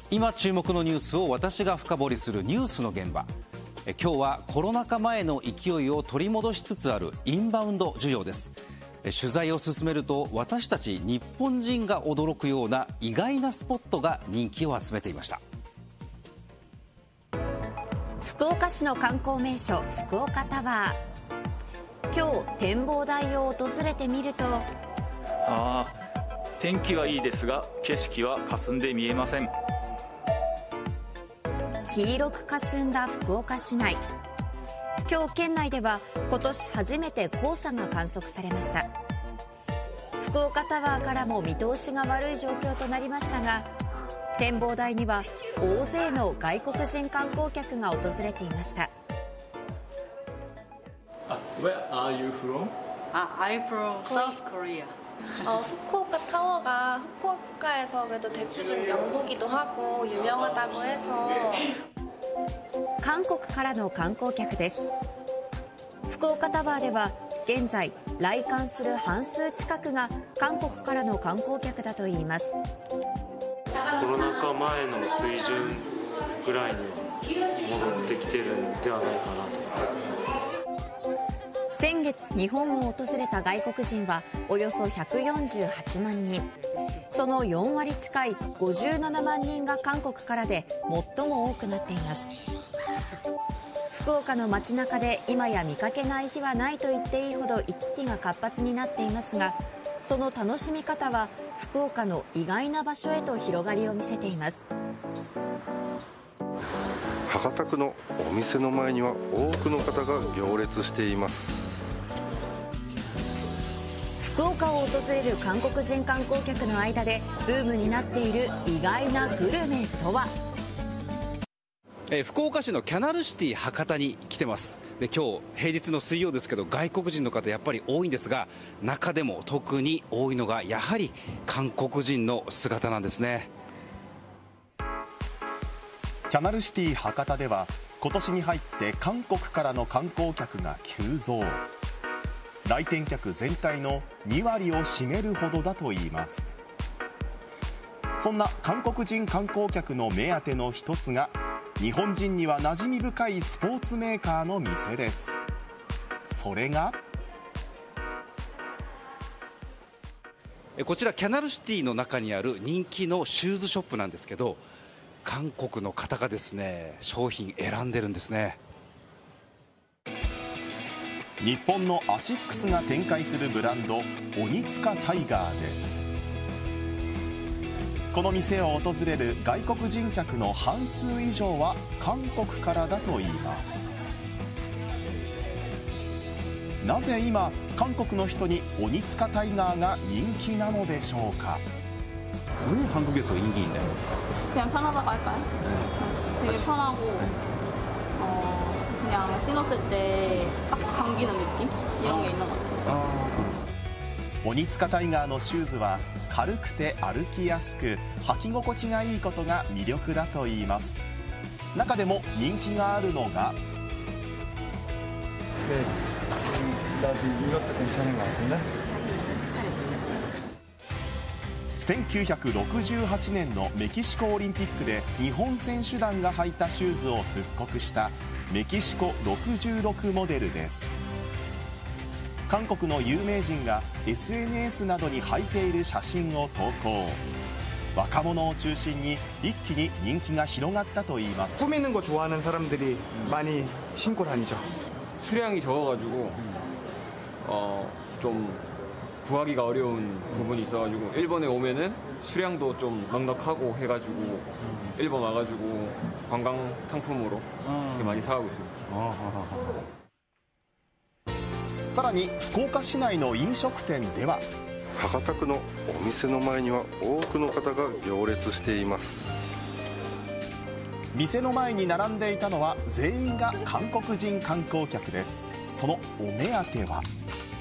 今注目のニュースを私が深掘りするニュースの現場。今日はコロナ禍前の勢いを取り戻しつつあるインバウンド需要です。取材を進めると、私たち日本人が驚くような意外なスポットが人気を集めていました。 福岡市の観光名所、福岡タワー。今日展望台を訪れてみると、 天気はいいですが景色は霞んで見えません。 黄色く霞んだ福岡市内。今日県内では今年初めて黄砂が観測されました。福岡タワーからも見通しが悪い状況となりましたが、展望台には大勢の外国人観光客が訪れていました。 Where are you from? I'm from South Korea. 후쿠오카 타워가 후쿠오카에서 그래도 대표적 명소기도 하고 유명하다고 해서. 韓国からの観光客です。福岡タワーでは現在来館する半数近くが韓国からの観光客だといいます。 コロナ禍前の水準ぐらいには戻ってきてるんではないかなと。 先月日本を訪れた外国人はおよそ148万人。その4割近い57万人が韓国からで最も多くなっています。福岡の街中で今や見かけない日はないと言っていいほど行き来が活発になっていますが、その楽しみ方は福岡の意外な場所へと広がりを見せています。 博多区のお店の前には多くの方が行列しています。 福岡を訪れる韓国人観光客の間でブームになっている意外なグルメとは。 福岡市のキャナルシティ博多に来てます。で、今日平日の水曜ですけど、外国人の方やっぱり多いんですが、中でも特に多いのがやはり韓国人の姿なんですね。 キャナルシティ博多では今年に入って韓国からの観光客が急増。来店客全体の2割を占めるほどだといいます。そんな韓国人観光客の目当ての一つが、日本人には馴染み深いスポーツメーカーの店です。それがこちらキャナルシティの中にある人気のシューズショップなんですけど、韓国の方がですね、商品選んでるんですね。 日本のアシックスが展開するブランド、鬼塚タイガーです。この店を訪れる外国人客の半数以上は韓国からだといいます。なぜ今韓国の人に鬼塚タイガーが人気なのでしょうか。 왜 한국에서 인기인데? 그냥 편하다고 할까요? 되게 편하고 그냥 신었을 때 딱 감기는 느낌? 이런 게 있는 것 같아요. 鬼塚タイガーのシューズは軽くて歩きやすく履き心地がいいことが魅力だといいます。中でも人気があるのが、1968年のメキシコオリンピックで日本選手団が履いたシューズを復刻したメキシコ66モデルです。韓国の有名人が SNS などに履いている写真を投稿。若者を中心に一気に人気が広がったといいます。 꾸미는 거 좋아하는 사람들이 많이 신고 다니죠. 수량이 적어가지고 좀 구하기가 어려운 부분이 있어가지고 일본에 오면은 수량도 좀 넉넉하고 해가지고 일본 와가지고 관광 상품으로 많이 사가고 있습니다. さらに福岡市内の飲食店では、 博多区のお店の前には多くの方が行列しています。 店の前に並んでいたのは全員が韓国人観光客です。そのお目当ては、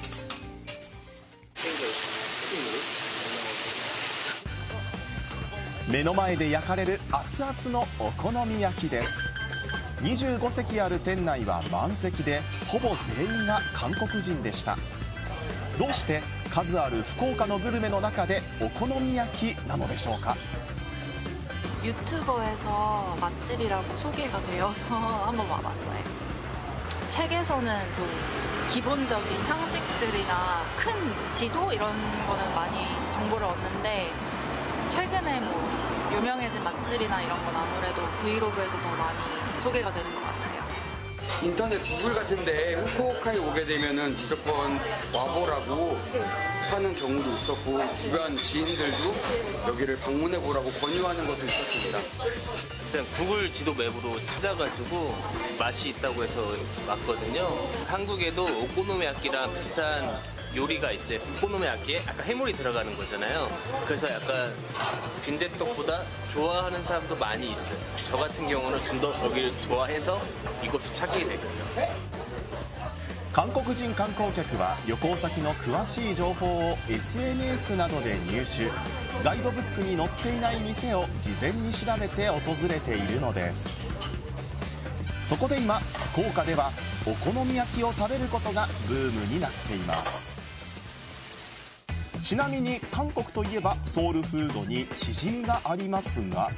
目の前で焼かれる熱々のお好み焼きです。25席ある店内は満席で、ほぼ全員が韓国人でした。どうして数ある福岡のグルメの中でお好み焼きなのでしょうか。 유튜버에서 맛집이라고 소개가 되어서 한번 와봤어요. 책에서는 좀 기본적인 상식들이나 큰 지도 이런 거는 많이 정보를 얻는데 최근에 뭐 유명해진 맛집이나 이런 건 아무래도 브이로그에서 더 많이 소개가 되는 것 같아요. 인터넷 구글 같은데 후쿠오카에 오게 되면은 무조건 와보라고 하는 경우도 있었고 주변 지인들도 여기를 방문해 보라고 권유하는 것도 있었습니다. 일단 구글 지도 맵으로 찾아가지고 맛이 있다고 해서 왔거든요. 한국에도 오코노미야끼랑 비슷한 요리가 있어요. 오코노미야끼에 약간 해물이 들어가는 거잖아요. 그래서 약간 빈대떡보다 좋아하는 사람도 많이 있어요. 저 같은 경우는 좀 더 여기를 좋아해서 이곳을 찾게 되거든요. 韓国人観光客は旅行先の詳しい情報を SNS などで入手、ガイドブックに載っていない店を事前に調べて訪れているのです。そこで今福岡ではお好み焼きを食べることがブームになっています。ちなみに韓国といえばソウルフードにチヂミがありますが、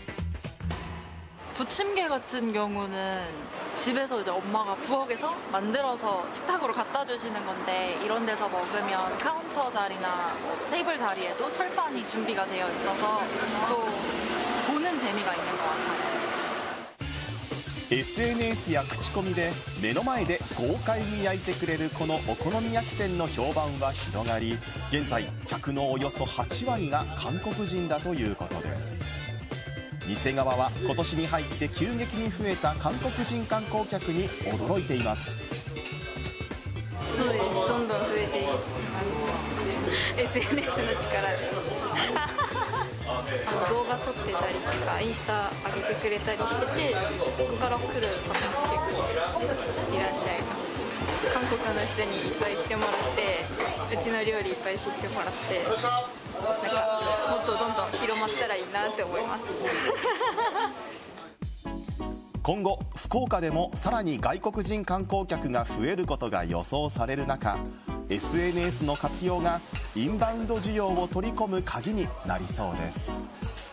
부침개 같은 경우는 집에서 이제 엄마가 부엌에서 만들어서 식탁으로 갖다 주시는 건데 이런 데서 먹으면 카운터 자리나 뭐 테이블 자리에도 철판이 준비가 되어 있어서 또 보는 재미가 있는 것 같아요. SNS や口コミで目の前で豪快に焼いてくれるこのお好み焼き店の評判は広がり、現在客のおよそ8割が韓国人だということです。店側は今年に入って急激に増えた韓国人観光客に驚いています。 そうです、どんどん増えています。SNS の力で動画撮ってたりとかインスタ上げてくれたりしてて、そこから来る方も結構いらっしゃいます。韓国の人にいっぱい来てもらって、うちの料理いっぱい知ってもらって、なんかもっとどんどん広まったらいいなって思います。 今後福岡でもさらに外国人観光客が増えることが予想される中、 SNS の活用がインバウンド需要を取り込む鍵になりそうです。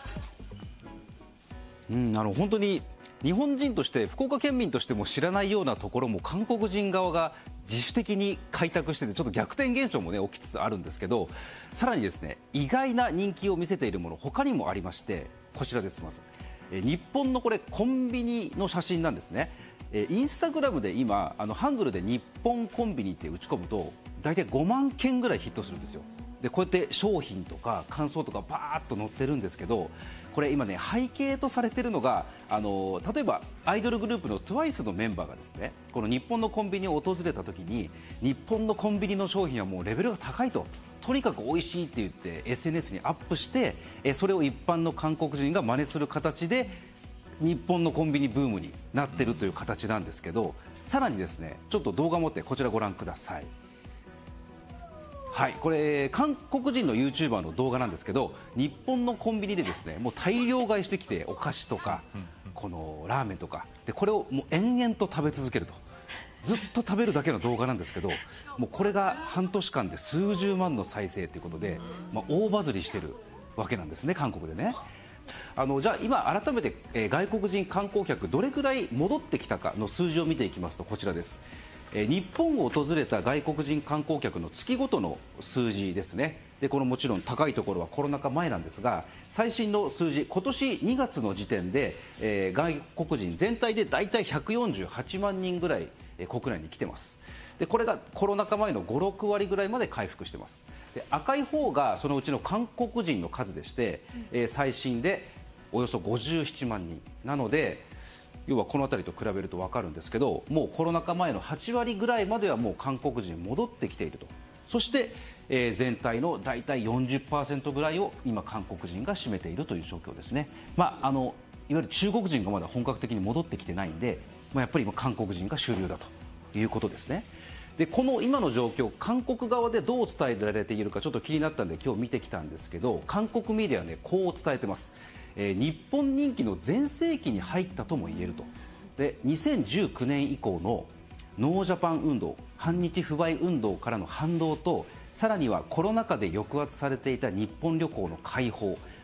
本当に日本人として福岡県民としても知らないようなところも韓国人側が自主的に開拓してて、ちょっと逆転現象もね起きつつあるんですけど、さらにですね意外な人気を見せているもの他にもありまして、こちらです。まず日本のこれコンビニの写真なんですね。インスタグラムで今ハングルで日本コンビニって打ち込むと大体5万件ぐらいヒットするんですよ。でこうやって商品とか感想とかバーッと載ってるんですけど、これ今ね背景とされているのが例えばアイドルグループの TWICE のメンバーがですね、この日本のコンビニを訪れた時に日本のコンビニの商品はもうレベルが高いと、とにかく美味しいって言って SNS にアップして、それを一般の韓国人が真似する形で日本のコンビニブームになっているという形なんですけど、さらにですねちょっと動画を持ってこちらご覧ください。はい、これ韓国人の YouTuber の動画なんですけど、日本のコンビニでですねもう大量買いしてきてお菓子とかこのラーメンとかで、これをもう延々と食べ続けると、ずっと食べるだけの動画なんですけど、もうこれが半年間で数十万の再生ということで、大バズりしてるわけなんですね、韓国でね。じゃあ今改めて、外国人観光客どれくらい戻ってきたかの数字を見ていきますとこちらです。日本を訪れた外国人観光客の月ごとの数字ですね。でこのもちろん高いところはコロナ禍前なんですが、最新の数字今年2月の時点で、外国人全体で大体148万人ぐらい、国内に来てます。でこれがコロナ禍前の 5,6 割ぐらいまで回復してます。で赤い方がそのうちの韓国人の数でして、最新でおよそ57万人なので、要はこの辺りと比べると分かるんですけど、もうコロナ禍前の8割ぐらいまではもう韓国人戻ってきていると。そして、全体の大体 40% ぐらいを今韓国人が占めているという状況ですね。いわゆる中国人がまだ本格的に戻ってきてないんで、やっぱり今韓国人が主流だということですね。でこの今の状況、韓国側でどう伝えられているかちょっと気になったんで今日見てきたんですけど、韓国メディアはねこう伝えてます。日本人気の全盛期に入ったとも言えると。で2019年以降のノージャパン運動、反日不買運動からの反動と、さらにはコロナ禍で抑圧されていた日本旅行の開放、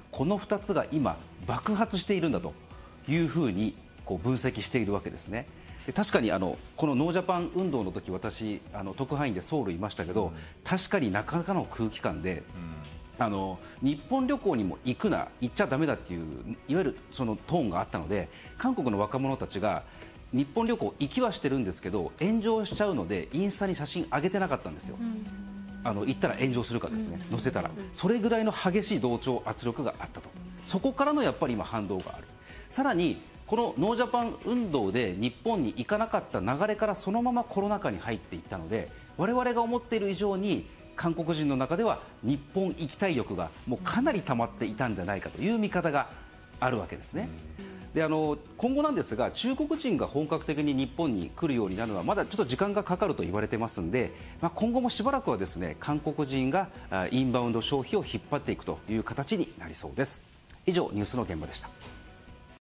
この2つが今爆発しているんだというふうにこう分析しているわけですね。で確かにこのノージャパン運動の時、私特派員でソウルいましたけど、確かになかなかの空気感で、日本旅行にも行くな、行っちゃだめだっていういわゆるそのトーンがあったので、韓国の若者たちが日本旅行行きはしてるんですけど炎上しちゃうのでインスタに写真上げてなかったんですよ。行ったら炎上するかですね、載せたら、それぐらいの激しい同調圧力があったと。そこからのやっぱり今反動がある。さらにこのノージャパン運動で日本に行かなかった流れからそのままコロナ禍に入っていったので、我々が思っている以上に韓国人の中では日本行きたい欲がもうかなり溜まっていたんじゃないかという見方があるわけですね。で今後なんですが、中国人が本格的に日本に来るようになるのはまだちょっと時間がかかると言われてますんで、今後もしばらくはですね、韓国人がインバウンド消費を引っ張っていくという形になりそうです。以上、ニュースの現場でした。